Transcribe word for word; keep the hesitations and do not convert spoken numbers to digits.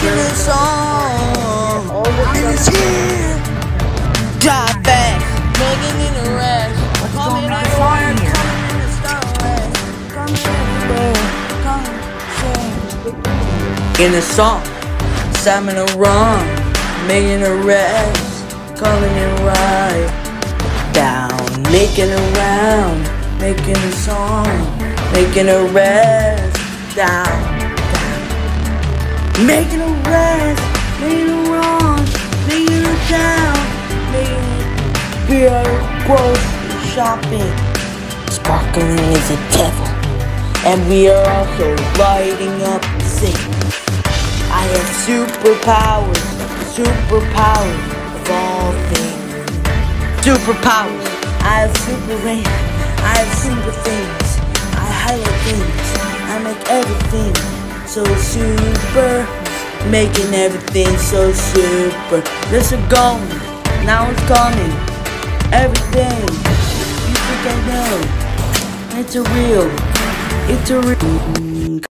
making a song, and it's here. Drive fast, making it a rush. Coming everywhere, coming in the stars. Coming everywhere, coming, in a song, stamina run, making a rest, coming in right down, making a round, making a song, making a rest, down, down, making a rest, making a run, making a down, making it. We are grocery shopping. Sparkling is a devil, and we are also lighting up the scene. I have superpowers, superpowers of all things. Superpowers, I have super rain, I have super things, I highlight things, I make everything so super, making everything so super. Let's go, now it's coming, everything, you think I know, it's a real, it's a real.